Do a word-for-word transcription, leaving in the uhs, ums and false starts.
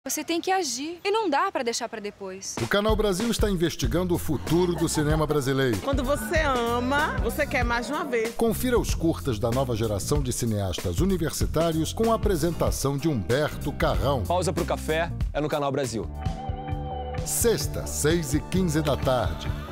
Você tem que agir e não dá pra deixar pra depois. O Canal Brasil está investigando o futuro do cinema brasileiro. Quando você ama, você quer mais de uma vez. Confira os curtas da nova geração de cineastas universitários com a apresentação de Humberto Carrão. Pausa pro café é no Canal Brasil. Sexta, seis e quinze da tarde.